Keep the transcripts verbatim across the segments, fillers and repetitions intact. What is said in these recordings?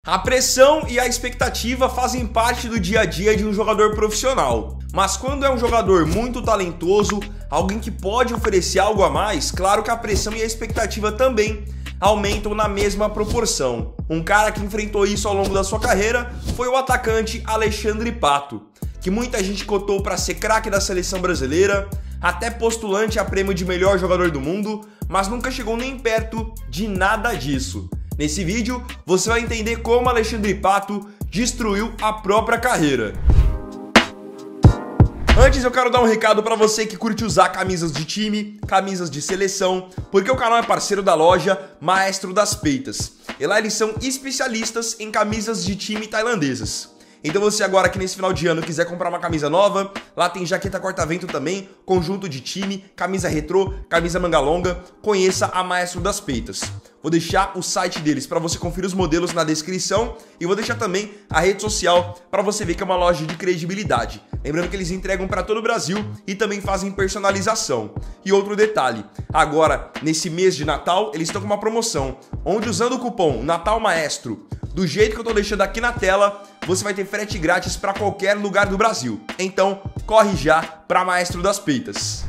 A pressão e a expectativa fazem parte do dia a dia de um jogador profissional. Mas quando é um jogador muito talentoso, alguém que pode oferecer algo a mais, claro que a pressão e a expectativa também aumentam na mesma proporção. Um cara que enfrentou isso ao longo da sua carreira foi o atacante Alexandre Pato, que muita gente cotou para ser craque da seleção brasileira, até postulante a prêmio de melhor jogador do mundo, mas nunca chegou nem perto de nada disso. Nesse vídeo, você vai entender como Alexandre Pato destruiu a própria carreira. Antes eu quero dar um recado para você que curte usar camisas de time, camisas de seleção, porque o canal é parceiro da loja Maestro das Peitas. E lá eles são especialistas em camisas de time tailandesas. Então você agora que nesse final de ano quiser comprar uma camisa nova, lá tem jaqueta corta-vento também, conjunto de time, camisa retrô, camisa manga longa, conheça a Maestro das Peitas. Vou deixar o site deles para você conferir os modelos na descrição e vou deixar também a rede social para você ver que é uma loja de credibilidade. Lembrando que eles entregam para todo o Brasil e também fazem personalização. E outro detalhe, agora nesse mês de Natal eles estão com uma promoção, onde usando o cupom Natal Maestro, do jeito que eu tô deixando aqui na tela, você vai ter frete grátis para qualquer lugar do Brasil. Então, corre já para Maestro das Peitas.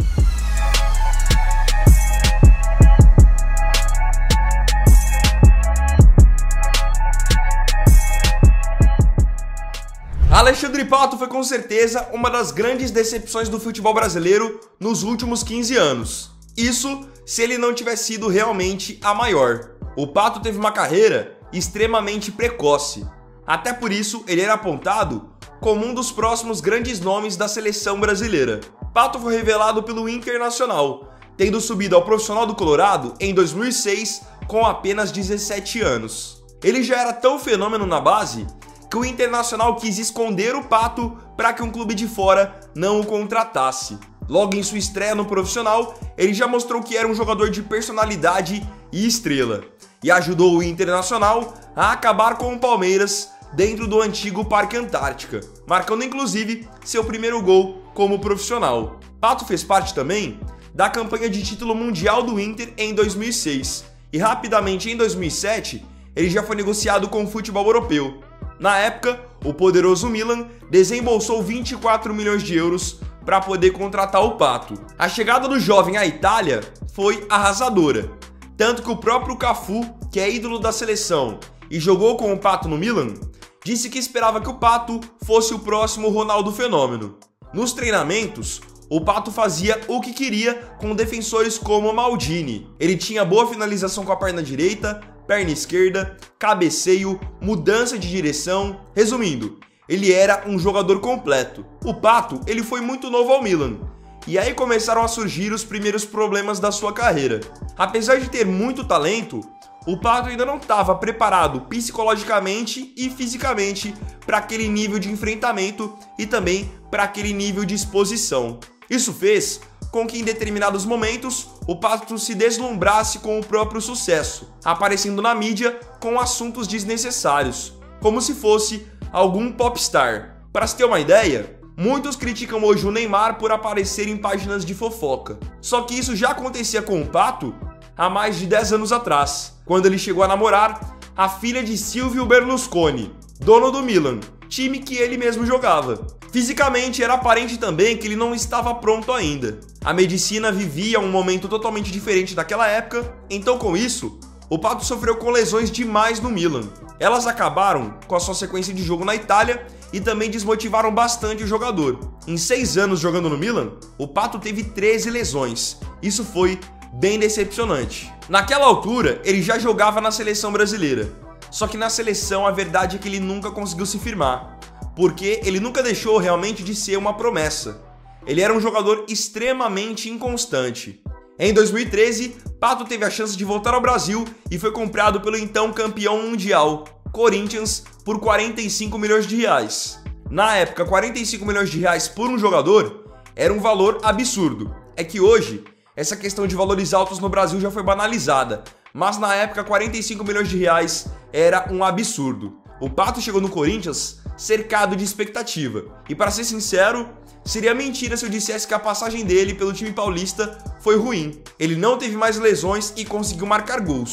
Alexandre Pato foi com certeza uma das grandes decepções do futebol brasileiro nos últimos quinze anos. Isso se ele não tivesse sido realmente a maior. O Pato teve uma carreira extremamente precoce. Até por isso, ele era apontado como um dos próximos grandes nomes da seleção brasileira. Pato foi revelado pelo Internacional, tendo subido ao profissional do Colorado em dois mil e seis com apenas dezessete anos. Ele já era tão fenômeno na base que o Internacional quis esconder o Pato para que um clube de fora não o contratasse. Logo em sua estreia no profissional, ele já mostrou que era um jogador de personalidade e estrela, e ajudou o Internacional a acabar com o Palmeiras dentro do antigo Parque Antártica, marcando inclusive seu primeiro gol como profissional. Pato fez parte também da campanha de título mundial do Inter em dois mil e seis, e rapidamente em dois mil e sete ele já foi negociado com o futebol europeu. Na época, o poderoso Milan desembolsou vinte e quatro milhões de euros para poder contratar o Pato. A chegada do jovem à Itália foi arrasadora, tanto que o próprio Cafu, que é ídolo da seleção e jogou com o Pato no Milan, disse que esperava que o Pato fosse o próximo Ronaldo Fenômeno. Nos treinamentos, o Pato fazia o que queria com defensores como Maldini. Ele tinha boa finalização com a perna direita, perna esquerda, cabeceio, mudança de direção. Resumindo, ele era um jogador completo. O Pato, ele foi muito novo ao Milan. E aí começaram a surgir os primeiros problemas da sua carreira. Apesar de ter muito talento, o Pato ainda não estava preparado psicologicamente e fisicamente para aquele nível de enfrentamento e também para aquele nível de exposição. Isso fez com que em determinados momentos o Pato se deslumbrasse com o próprio sucesso, aparecendo na mídia com assuntos desnecessários, como se fosse algum popstar. Para se ter uma ideia, muitos criticam hoje o Neymar por aparecer em páginas de fofoca. Só que isso já acontecia com o Pato há mais de dez anos atrás, quando ele chegou a namorar a filha de Silvio Berlusconi, dono do Milan, time que ele mesmo jogava. Fisicamente era aparente também que ele não estava pronto ainda. A medicina vivia um momento totalmente diferente daquela época, então com isso, o Pato sofreu com lesões demais no Milan. Elas acabaram com a sua sequência de jogo na Itália e também desmotivaram bastante o jogador. Em seis anos jogando no Milan, o Pato teve treze lesões. Isso foi bem decepcionante. Naquela altura, ele já jogava na seleção brasileira. Só que na seleção a verdade é que ele nunca conseguiu se firmar, porque ele nunca deixou realmente de ser uma promessa. Ele era um jogador extremamente inconstante. Em dois mil e treze, Pato teve a chance de voltar ao Brasil e foi comprado pelo então campeão mundial, Corinthians, por quarenta e cinco milhões de reais. Na época, quarenta e cinco milhões de reais por um jogador era um valor absurdo. É que hoje, essa questão de valores altos no Brasil já foi banalizada, mas na época quarenta e cinco milhões de reais era um absurdo. O Pato chegou no Corinthians cercado de expectativa, e para ser sincero, seria mentira se eu dissesse que a passagem dele pelo time paulista foi ruim. Ele não teve mais lesões e conseguiu marcar gols.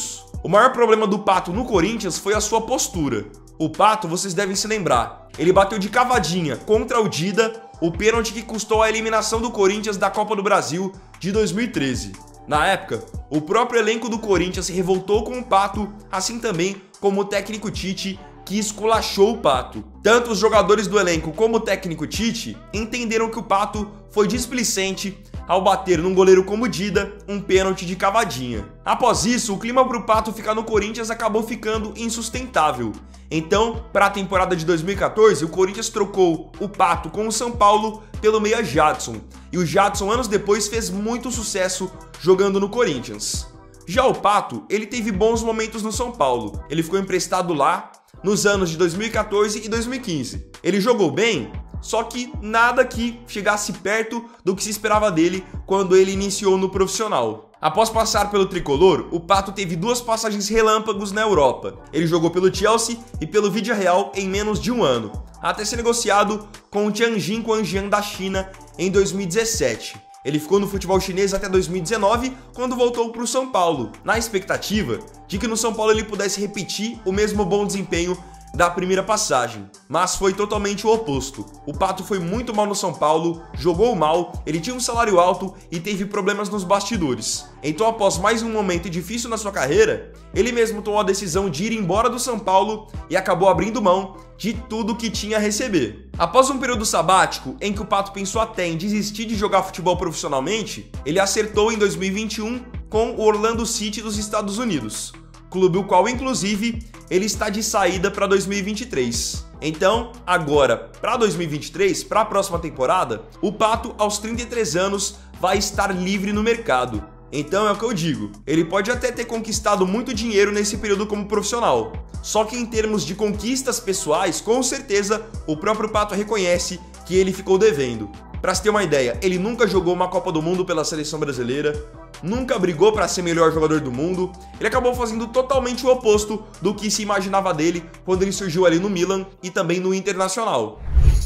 O maior problema do Pato no Corinthians foi a sua postura. O Pato, vocês devem se lembrar, ele bateu de cavadinha contra o Dida, o pênalti que custou a eliminação do Corinthians da Copa do Brasil de dois mil e treze. Na época, o próprio elenco do Corinthians se revoltou com o Pato, assim também como o técnico Tite, que esculachou o Pato. Tanto os jogadores do elenco como o técnico Tite entenderam que o Pato foi displicente ao bater num goleiro como Dida um pênalti de cavadinha. Após isso, o clima para o Pato ficar no Corinthians acabou ficando insustentável. Então, para a temporada de dois mil e quatorze, o Corinthians trocou o Pato com o São Paulo pelo meia Jadson. E o Jadson, anos depois, fez muito sucesso jogando no Corinthians. Já o Pato, ele teve bons momentos no São Paulo. Ele ficou emprestado lá nos anos de dois mil e quatorze e dois mil e quinze. Ele jogou bem, só que nada que chegasse perto do que se esperava dele quando ele iniciou no profissional. Após passar pelo tricolor, o Pato teve duas passagens relâmpagos na Europa. Ele jogou pelo Chelsea e pelo Villarreal em menos de um ano, até ser negociado com o Tianjin Quanjian da China em dois mil e dezessete. Ele ficou no futebol chinês até dois mil e dezenove, quando voltou para o São Paulo, na expectativa de que no São Paulo ele pudesse repetir o mesmo bom desempenho da primeira passagem, mas foi totalmente o oposto. O Pato foi muito mal no São Paulo, jogou mal, ele tinha um salário alto e teve problemas nos bastidores. Então, após mais um momento difícil na sua carreira, ele mesmo tomou a decisão de ir embora do São Paulo e acabou abrindo mão de tudo que tinha a receber. Após um período sabático em que o Pato pensou até em desistir de jogar futebol profissionalmente, ele acertou em dois mil e vinte e um com o Orlando City dos Estados Unidos, clube o qual, inclusive, ele está de saída para dois mil e vinte e três. Então, agora, para dois mil e vinte e três, para a próxima temporada, o Pato, aos trinta e três anos, vai estar livre no mercado. Então é o que eu digo, ele pode até ter conquistado muito dinheiro nesse período como profissional, só que em termos de conquistas pessoais, com certeza, o próprio Pato reconhece que ele ficou devendo. Para se ter uma ideia, ele nunca jogou uma Copa do Mundo pela seleção brasileira, nunca brigou para ser melhor jogador do mundo, ele acabou fazendo totalmente o oposto do que se imaginava dele quando ele surgiu ali no Milan e também no Internacional.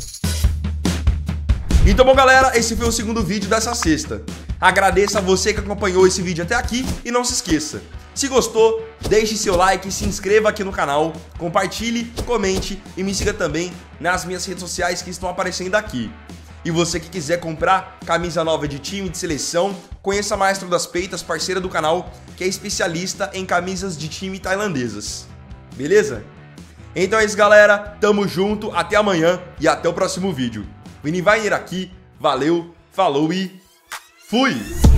Então, bom galera, esse foi o segundo vídeo dessa sexta. Agradeço a você que acompanhou esse vídeo até aqui e não se esqueça, se gostou, deixe seu like, se inscreva aqui no canal, compartilhe, comente e me siga também nas minhas redes sociais que estão aparecendo aqui. E você que quiser comprar camisa nova de time, de seleção, conheça a Maestro das Peitas, parceira do canal, que é especialista em camisas de time tailandesas. Beleza? Então é isso, galera. Tamo junto, até amanhã e até o próximo vídeo. Vini Weiner aqui, valeu, falou e fui!